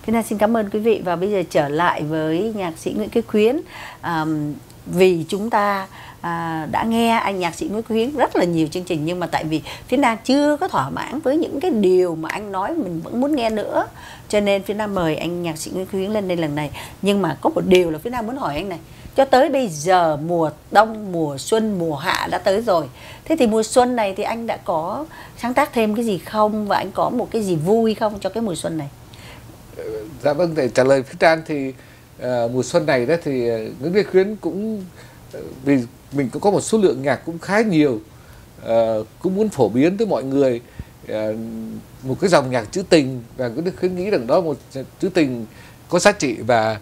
Phi Nam xin cảm ơn quý vị và bây giờ trở lại với nhạc sĩ Nguyễn Kế Khuyến. Vì chúng ta đã nghe anh nhạc sĩ Nguyễn Kế Khuyến rất là nhiều chương trình, nhưng mà tại vì Phi Nam chưa có thỏa mãn với những cái điều mà anh nói, mình vẫn muốn nghe nữa, cho nên Phi Nam mời anh nhạc sĩ Nguyễn Kế Khuyến lên đây lần này. Nhưng mà có một điều là Phi Nam muốn hỏi anh này, cho tới bây giờ mùa đông, mùa xuân, mùa hạ đã tới rồi. Thế thì mùa xuân này thì anh đã có sáng tác thêm cái gì không? Và anh có một cái gì vui không cho cái mùa xuân này? Dạ vâng, để trả lời Phi Trang thì mùa xuân này đó thì Nguyễn Kế Khuyến cũng vì mình cũng có một số lượng nhạc cũng khá nhiều, cũng muốn phổ biến tới mọi người một cái dòng nhạc trữ tình, và Nguyễn Kế Khuyến nghĩ rằng đó là một trữ tình có giá trị và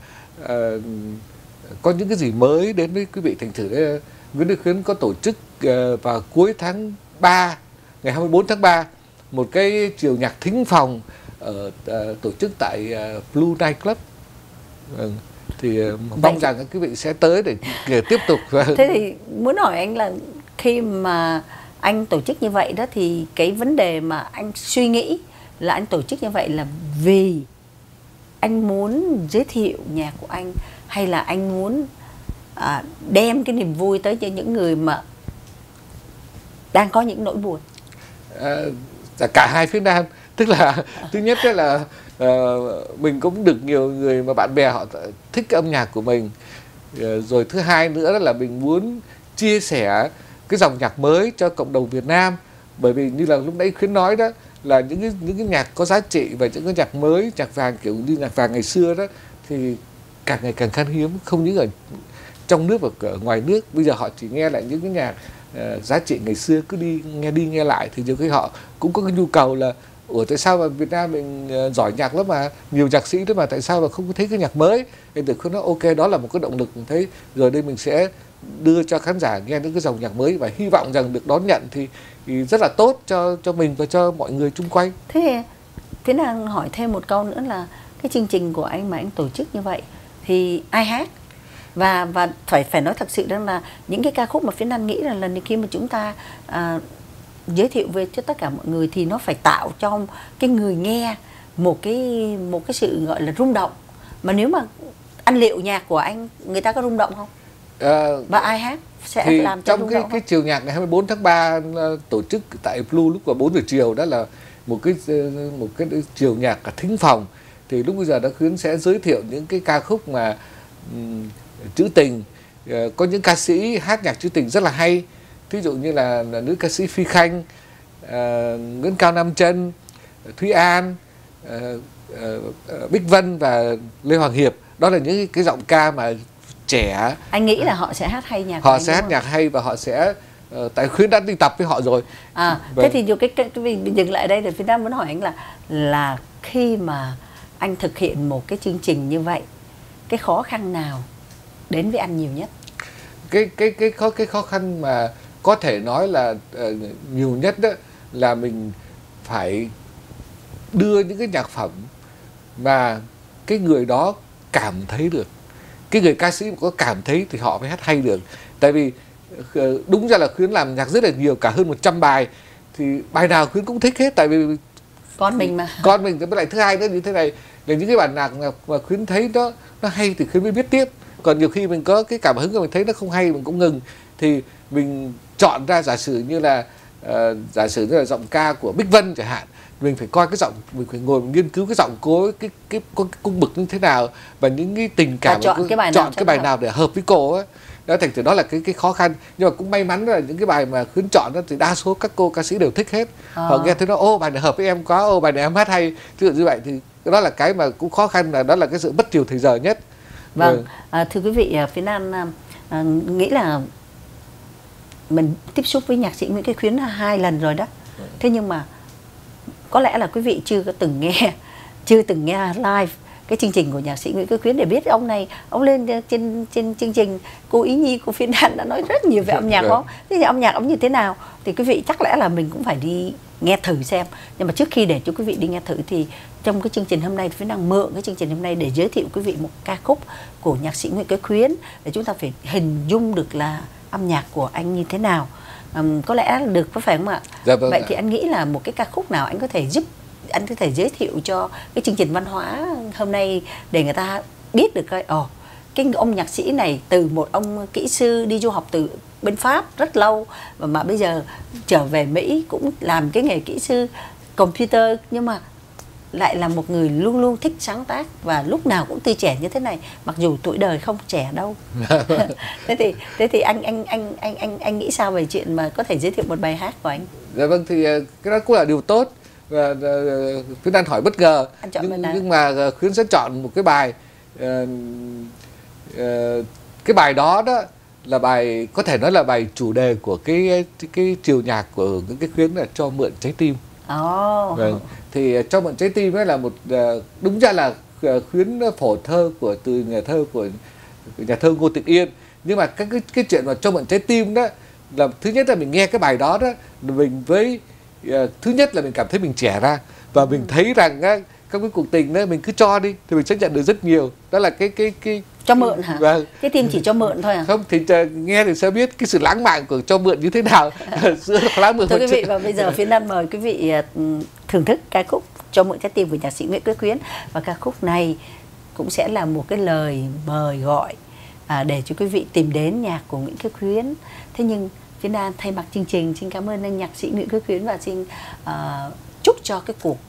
có những cái gì mới đến với quý vị. Thành thử đấy, Nguyễn Kế Khuyến có tổ chức vào cuối tháng 3, ngày 24 tháng 3 một cái chiều nhạc thính phòng tổ chức tại Blue Night Club. Thì mong rằng các quý vị sẽ tới để tiếp tục. Thế thì muốn hỏi anh là khi mà anh tổ chức như vậy đó thì cái vấn đề mà anh suy nghĩ là anh tổ chức như vậy là vì anh muốn giới thiệu nhạc của anh, hay là anh muốn đem cái niềm vui tới cho những người mà đang có những nỗi buồn? Cả hai phía Nam. Tức là thứ nhất là mình cũng được nhiều người mà bạn bè họ thích cái âm nhạc của mình. Rồi thứ hai nữa là mình muốn chia sẻ cái dòng nhạc mới cho cộng đồng Việt Nam. Bởi vì như là lúc nãy Khuyến nói đó, là những cái nhạc có giá trị và những cái nhạc mới, nhạc vàng kiểu như nhạc vàng ngày xưa đó thì càng ngày càng khan hiếm, không những ở trong nước và ở ngoài nước. Bây giờ họ chỉ nghe lại những cái nhạc giá trị ngày xưa, cứ đi nghe lại, thì nhiều khi họ cũng có cái nhu cầu là ủa tại sao mà Việt Nam mình giỏi nhạc lắm mà, nhiều nhạc sĩ đó mà tại sao mà không có thấy cái nhạc mới. Thì được Khuyến nói ok, đó là một cái động lực mình thấy, rồi đây mình sẽ đưa cho khán giả nghe những cái dòng nhạc mới và hy vọng rằng được đón nhận thì rất là tốt cho mình và cho mọi người chung quanh. Thế Phiến đang hỏi thêm một câu nữa là cái chương trình của anh mà anh tổ chức như vậy thì ai hát? Và phải nói thật sự rằng là những cái ca khúc mà Phiến đang nghĩ là lần khi mà chúng ta giới thiệu về cho tất cả mọi người thì nó phải tạo cho cái người nghe một cái sự gọi là rung động. Mà nếu mà anh liệu nhạc của anh người ta có rung động không? Và ai hát sẽ thì làm cho trong cái chiều nhạc ngày 24 tháng 3 tổ chức tại Blue lúc vào 4 giờ chiều, đó là một cái chiều nhạc thính phòng. Thì lúc bây giờ đã Khuyến sẽ giới thiệu những cái ca khúc mà trữ tình. Có những ca sĩ hát nhạc trữ tình rất là hay, ví dụ như là nữ ca sĩ Phi Khanh, Nguyễn Cao Nam Chân, Thúy An, Bích Vân và Lê Hoàng Hiệp. Đó là những cái giọng ca mà trẻ. Anh nghĩ là họ sẽ hát hay nhạc. Họ sẽ hát nhạc hay và họ sẽ tại Khuyến đã đi tập với họ rồi. Thế thì nhiều cái dừng lại đây thì Phi Nam muốn hỏi anh là khi mà anh thực hiện một cái chương trình như vậy, cái khó khăn nào đến với anh nhiều nhất? Cái khó khăn mà có thể nói là nhiều nhất đó là mình phải đưa những cái nhạc phẩm mà cái người đó cảm thấy được. Cái người ca sĩ có cảm thấy thì họ mới hát hay được. Tại vì đúng ra là Khuyến làm nhạc rất là nhiều, cả hơn 100 bài, thì bài nào Khuyến cũng thích hết. Tại vì con mình mà. Con mình. Với lại thứ hai nữa như thế này, là những cái bản nhạc mà Khuyến thấy nó hay thì Khuyến mới viết tiếp. Còn nhiều khi mình có cái cảm hứng mà mình thấy nó không hay mình cũng ngừng, thì mình chọn ra giả sử như là giọng ca của Bích Vân chẳng hạn, mình phải coi cái giọng, mình phải ngồi mình nghiên cứu cái giọng cô ấy, cái cung bậc như thế nào và những cái tình cảm, chọn cái bài nào để hợp với cô ấy. Đó, thành thử đó là cái khó khăn. Nhưng mà cũng may mắn là những cái bài mà Khuyến chọn đó thì đa số các cô ca sĩ đều thích hết. Họ nghe thấy nó ô bài này hợp với em quá, ô bài này em hát hay, ví dụ như vậy. Thì đó là cái mà cũng khó khăn, là đó là cái sự mất nhiều thời giờ nhất. Vâng, thưa quý vị, Phiến An nghĩ là mình tiếp xúc với nhạc sĩ Nguyễn Kế Khuyến 2 lần rồi đó. Thế nhưng mà có lẽ là quý vị chưa từng nghe live cái chương trình của nhạc sĩ Nguyễn Kế Khuyến để biết ông này, ông lên trên chương trình Cô Ý Nhi của Phiến An đã nói rất nhiều về âm nhạc đó. Thế thì âm nhạc ông như thế nào thì quý vị chắc lẽ là mình cũng phải đi nghe thử xem. Nhưng mà trước khi để cho quý vị đi nghe thử thì trong cái chương trình hôm nay Phiến đang mượn cái chương trình hôm nay để giới thiệu quý vị một ca khúc của nhạc sĩ Nguyễn Kế Khuyến để chúng ta phải hình dung được là âm nhạc của anh như thế nào. Có lẽ được, có phải không ạ? Dạ vâng. Vậy thì anh nghĩ là một cái ca khúc nào anh có thể giúp anh có thể giới thiệu cho cái chương trình văn hóa hôm nay để người ta biết được coi cái ông nhạc sĩ này từ một ông kỹ sư đi du học từ bên Pháp rất lâu mà bây giờ trở về Mỹ cũng làm cái nghề kỹ sư computer, nhưng mà lại là một người luôn luôn thích sáng tác và lúc nào cũng tươi trẻ như thế này, mặc dù tuổi đời không trẻ đâu. thế thì anh nghĩ sao về chuyện mà có thể giới thiệu một bài hát của anh? Dạ vâng, thì cái đó cũng là điều tốt, và Khuyến đang hỏi bất ngờ, nhưng mà Khuyến sẽ chọn một cái bài, cái bài đó là bài có thể nói là bài chủ đề của cái chiều nhạc của những cái Khuyến là Cho Mượn Trái Tim. Vâng. Thì Cho Mượn Trái Tim ấy là một, đúng ra là Khuyến phổ thơ từ nhà thơ của nhà thơ Ngô Tịnh Yên, nhưng mà cái chuyện mà Cho Mượn Trái Tim đó là thứ nhất là mình nghe cái bài đó mình thứ nhất là mình cảm thấy mình trẻ ra, và mình thấy rằng các cái cuộc tình đó mình cứ cho đi thì mình sẽ nhận được rất nhiều. Đó là cái cho mượn hả? Vâng. Cái tim chỉ cho mượn thôi à? Không, thì nghe thì sẽ biết cái sự lãng mạn của cho mượn như thế nào. Thưa quý vị, và bây giờ Phiến Đan mời quý vị thưởng thức ca khúc Cho Mượn Trái Tim của nhạc sĩ Nguyễn Quốc Khuyến. Và ca khúc này cũng sẽ là một cái lời mời gọi để cho quý vị tìm đến nhạc của Nguyễn Quốc Khuyến. Thế nhưng Phiến Đan thay mặt chương trình xin cảm ơn anh nhạc sĩ Nguyễn Quốc Khuyến và xin chúc cho cái cuộc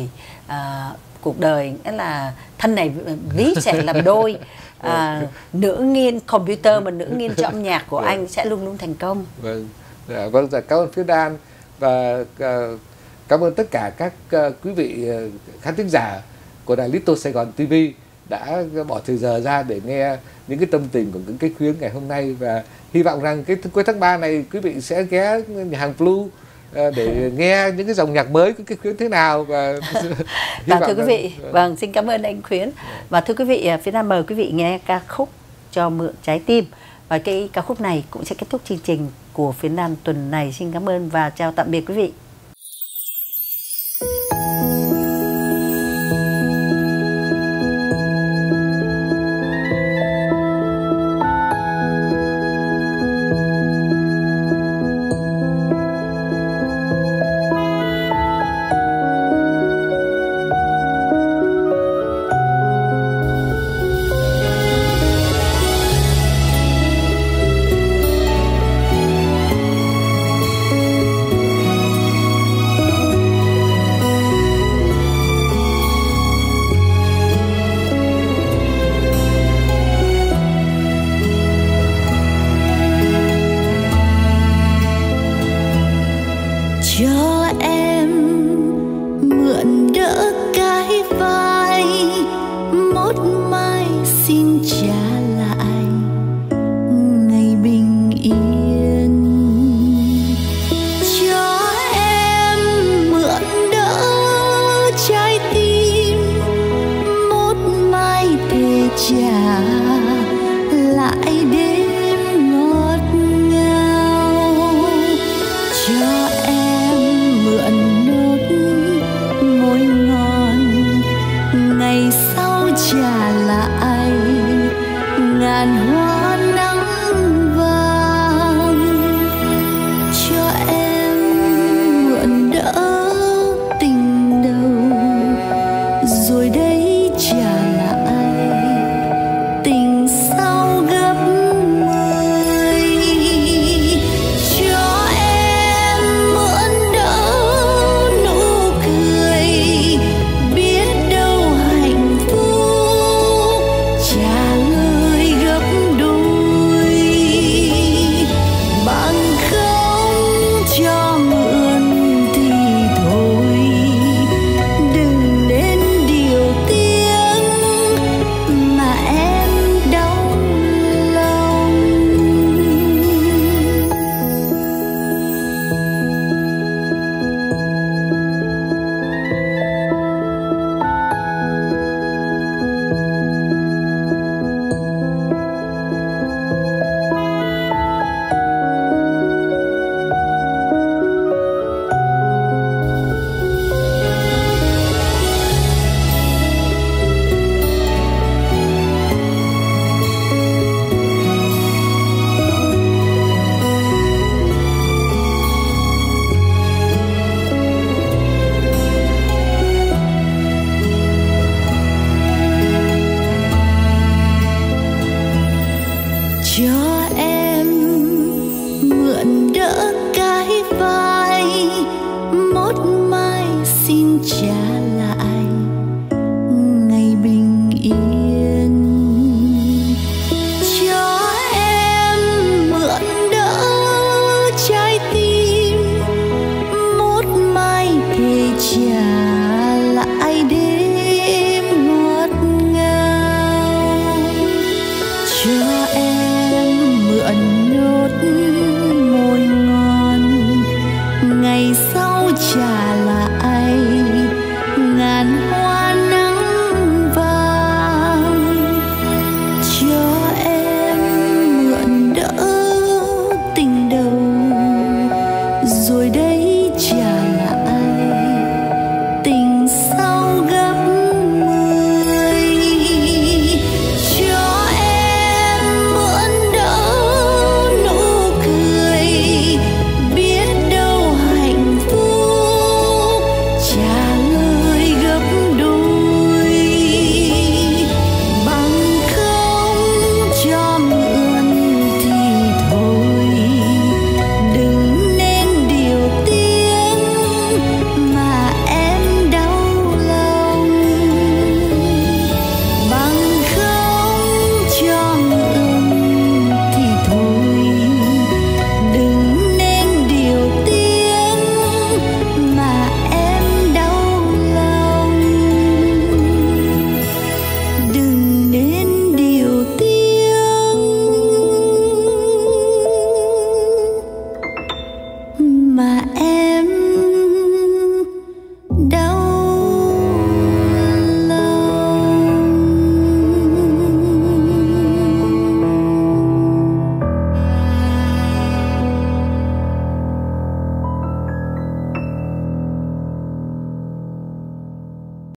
đời nghĩa là thân này ví sẽ làm đôi, nửa nghiên computer mà nửa nghiên cho âm nhạc của anh sẽ luôn luôn thành công. Vâng, vâng, cảm ơn Phiến Đan, và cảm ơn tất cả các quý vị khán thính giả của đài Little Sài Gòn TV đã bỏ thời giờ ra để nghe những cái tâm tình của những cái Khuyến ngày hôm nay, và hy vọng rằng cái cuối tháng 3 này quý vị sẽ ghé nhà hàng Blue để nghe những cái dòng nhạc mới của cái Khuyến thế nào. Và thưa quý vị, vâng, xin cảm ơn anh Khuyến. Và thưa quý vị, Phiến Đan mời quý vị nghe ca khúc Cho Mượn Trái Tim, và cái ca khúc này cũng sẽ kết thúc chương trình của Phiến Đan tuần này. Xin cảm ơn và chào tạm biệt quý vị.